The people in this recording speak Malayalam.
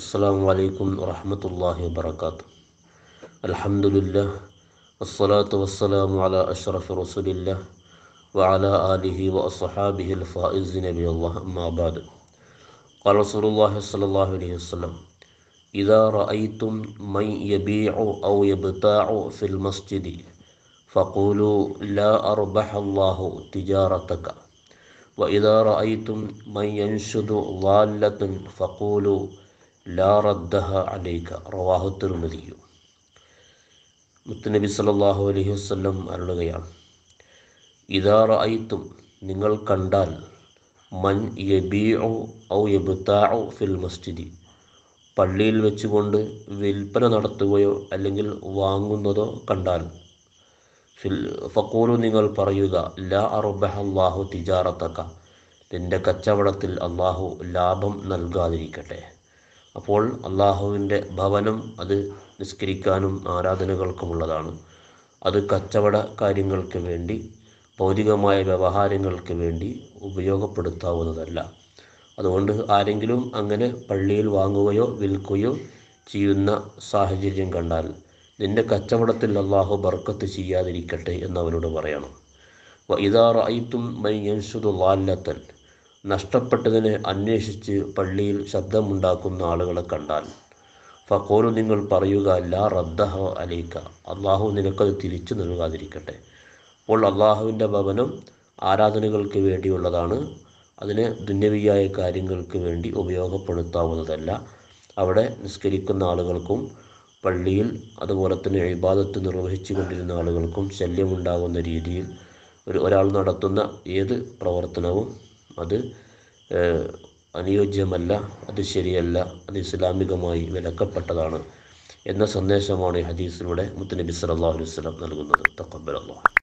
അസ്സലാമു അലൈക്കും വറഹ്മത്തുള്ളാഹി വബറകാതുഹു. അൽഹംദുലില്ലാഹ് വസ്സലാത്തു വസ്സലാമു അലാ അഷ്റഫി റസൂലില്ലാഹ് വഅലാ ആലിഹി വഅസ്ഹാബിഹിൽ ഫായിസീന ബില്ലാഹ് അമ്മാ ബഅദ്. ഖാല റസൂലുള്ളാഹി സ്വല്ലല്ലാഹു അലൈഹി വസല്ലം ഇദാ റഅയ്തും മൻ യബീഉ ഔ യബ്താഉ ഫിൽ മസ്ജിദി ഫഖൂലു ലാ അർബഹല്ലാഹു തിജാറതക വഇദാ റഅയ്തും മൻ യൻശുദു ളാല്ലതൻ ഫഖൂലു ലാ റദ്ദഹ അലൈക. റവാഹു തിർമിദി. മുത്തുനബി സല്ലല്ലാഹു അലൈഹി വസല്ലം അരുളുകയാണ്, ഇദാ റഅയ്തും നിങ്ങൾ കണ്ടാൽ, മൻ യബീഉ ഔ യബ്താഉ ഫിൽ മസ്ജിദി പള്ളിയിൽ വെച്ചുകൊണ്ട് വിൽപ്പന നടത്തുകയോ അല്ലെങ്കിൽ വാങ്ങുന്നതോ കണ്ടാൽ, ഫഖൂലു നിങ്ങൾ പറയുക, ലാ അർബഹല്ലാഹു തിജാറതക നിന്റെ കച്ചവടത്തിൽ അള്ളാഹു ലാഭം നൽകാതിരിക്കട്ടെ. അപ്പോൾ അള്ളാഹുവിൻ്റെ ഭവനം അത് നിസ്കരിക്കാനും ആരാധനകൾക്കുമുള്ളതാണ്. അത് കച്ചവട കാര്യങ്ങൾക്ക് വേണ്ടി, ഭൗതികമായ വ്യവഹാരങ്ങൾക്ക് വേണ്ടി ഉപയോഗപ്പെടുത്താവുന്നതല്ല. അതുകൊണ്ട് ആരെങ്കിലും അങ്ങനെ പള്ളിയിൽ വാങ്ങുകയോ വിൽക്കുകയോ ചെയ്യുന്ന സാഹചര്യം കണ്ടാൽ, നിന്റെ കച്ചവടത്തിൽ അള്ളാഹു ബർക്കത്ത് ചെയ്യാതിരിക്കട്ടെ എന്നവനോട് പറയണം. വഇദാ റഅയ്തും മൻ യൻശുദു ളാല്ലതൻ നഷ്ടപ്പെട്ടതിനെ അന്വേഷിച്ച് പള്ളിയിൽ ശബ്ദമുണ്ടാക്കുന്ന ആളുകളെ കണ്ടാൽ, ഫഖൂലു നിങ്ങൾ പറയുക, ലാ റദ്ദഹ അലൈക അള്ളാഹു നിനക്കത് തിരിച്ചു നൽകാതിരിക്കട്ടെ. അപ്പോൾ അള്ളാഹുവിൻ്റെ ഭവനം ആരാധനകൾക്ക് വേണ്ടിയുള്ളതാണ്. അതിനെ ദുന്യവിയായ കാര്യങ്ങൾക്ക് വേണ്ടി ഉപയോഗപ്പെടുത്താവുന്നതല്ല. അവിടെ നിസ്കരിക്കുന്ന ആളുകൾക്കും പള്ളിയിൽ അതുപോലെ തന്നെ ഇബാദത്ത് നിർവഹിച്ചു കൊണ്ടിരുന്ന ആളുകൾക്കും ശല്യമുണ്ടാകുന്ന രീതിയിൽ ഒരാൾ നടത്തുന്ന ഏത് പ്രവർത്തനവും അത് അനുയോജ്യമല്ല, അത് ശരിയല്ല, അത് ഇസ്ലാമികമായി വിലക്കപ്പെട്ടതാണ് എന്ന സന്ദേശമാണ് ഈ ഹദീസിലൂടെ മുത്തുനബി സല്ലല്ലാഹു അലൈഹി വസല്ലം നൽകുന്നത്. തഖബ്ബലല്ലാഹ്.